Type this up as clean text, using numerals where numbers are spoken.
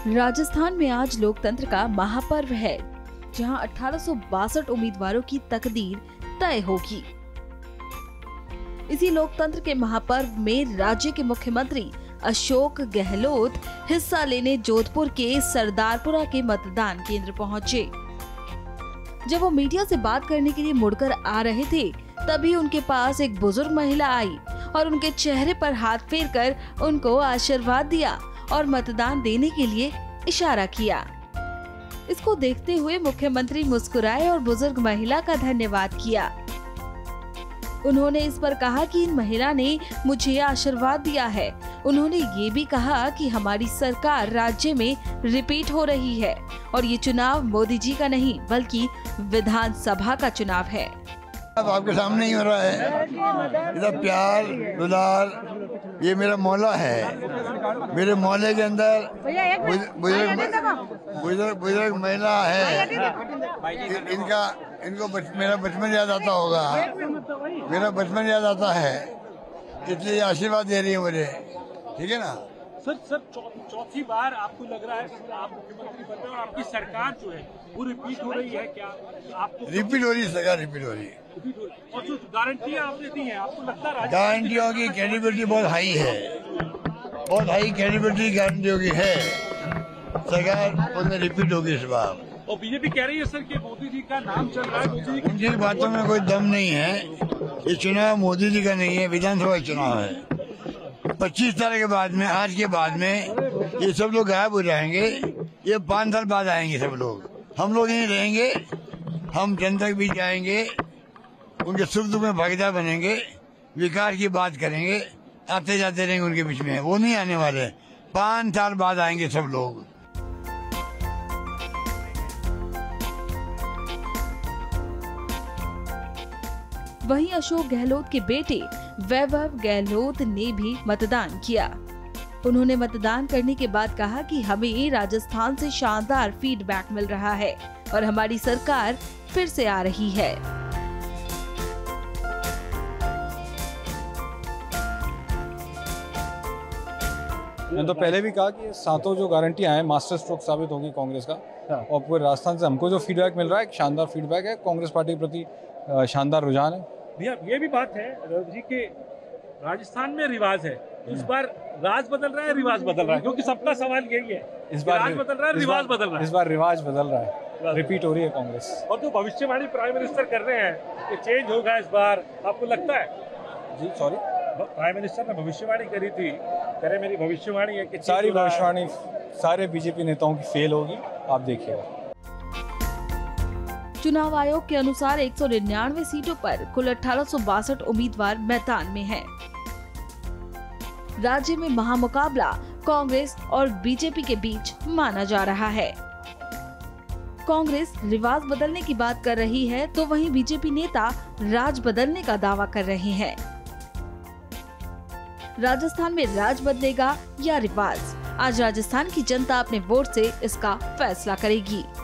राजस्थान में आज लोकतंत्र का महापर्व है, जहां 1862 उम्मीदवारों की तकदीर तय होगी। इसी लोकतंत्र के महापर्व में राज्य के मुख्यमंत्री अशोक गहलोत हिस्सा लेने जोधपुर के सरदारपुरा के मतदान केंद्र पहुंचे। जब वो मीडिया से बात करने के लिए मुड़कर आ रहे थे, तभी उनके पास एक बुजुर्ग महिला आई और उनके चेहरे पर हाथ फेरकर उनको आशीर्वाद दिया और मतदान देने के लिए इशारा किया। इसको देखते हुए मुख्यमंत्री मुस्कुराए और बुजुर्ग महिला का धन्यवाद किया। उन्होंने इस पर कहा कि इन महिला ने मुझे आशीर्वाद दिया है। उन्होंने ये भी कहा कि हमारी सरकार राज्य में रिपीट हो रही है और ये चुनाव मोदी जी का नहीं बल्कि विधानसभा का चुनाव है। अब आपके सामने ही हो रहा है। इधर प्यार दुलार, ये मेरा मोहल्ला है। मेरे मोहल्ले के अंदर बुजुर्ग महिला है। इनको मेरा बचपन याद आता होगा। मेरा बचपन याद आता है, इसलिए आशीर्वाद दे रही है मुझे। ठीक है ना सर चौथी बार आपको लग रहा है आप मुख्यमंत्री बन रहे हैं और आपकी सरकार जो है वो रिपीट हो रही है क्या? आपको रिपीट हो रही है, सरकार रिपीट हो रही है। और जो गारंटी आपने दी है, आपको लगता है गारंटियों की क्रेडिबिलिटी बहुत हाई है, बहुत हाई क्रेडिबिलिटी गारंटियों की है। सरकार उनमें रिपीट होगी इस बार। और बीजेपी कह रही है सर कि मोदी जी का नाम चल रहा है, मोदी जी उनकी बातों में कोई दम नहीं है। ये चुनाव मोदी जी का नहीं है, विधानसभा चुनाव है। 25 साल के बाद में, आज के बाद में ये सब लोग गायब हो जाएंगे। ये 5 साल बाद आएंगे सब लोग। हम लोग यहीं रहेंगे, हम जनता के बीच जाएंगे, उनके सुख दुख में भागीदार बनेंगे, विकास की बात करेंगे, आते जाते रहेंगे उनके बीच में। वो नहीं आने वाले, 5 साल बाद आएंगे सब लोग। वहीं अशोक गहलोत के बेटे वैभव गहलोत ने भी मतदान किया। उन्होंने मतदान करने के बाद कहा कि हमें राजस्थान से शानदार फीडबैक मिल रहा है और हमारी सरकार फिर से आ रही है। मैंने तो पहले भी कहा कि सातों जो गारंटियां हैं मास्टर स्ट्रोक साबित होगी कांग्रेस का। और पूरे राजस्थान से हमको जो फीडबैक मिल रहा है, शानदार फीडबैक है। कांग्रेस पार्टी के प्रति शानदार रुझान है। भैया ये भी बात है रवि जी के राजस्थान में रिवाज है, इस बार राज बदल रहा है, रिवाज बदल रहा है, क्योंकि सबका सवाल यही है। इस बार राज बदल रहा है, रिवाज बदल रहा है। इस बार रिवाज बदल रहा है, रिपीट हो रही है कांग्रेस। और जो भविष्यवाणी प्राइम मिनिस्टर कर रहे हैं कि चेंज होगा इस बार, आपको लगता है? जी सॉरी, प्राइम मिनिस्टर ने भविष्यवाणी करी थी, कह रहे मेरी भविष्यवाणी है कि सारी भविष्यवाणी सारे बीजेपी नेताओं की फेल होगी, आप देखिएगा। चुनाव आयोग के अनुसार 199 सीटों पर कुल 1862 उम्मीदवार मैदान में हैं। राज्य में महामुकाबला कांग्रेस और बीजेपी के बीच माना जा रहा है। कांग्रेस रिवाज बदलने की बात कर रही है, तो वहीं बीजेपी नेता राज बदलने का दावा कर रहे हैं। राजस्थान में राज बदलेगा या रिवाज? आज राजस्थान की जनता अपने वोट से इसका फैसला करेगी।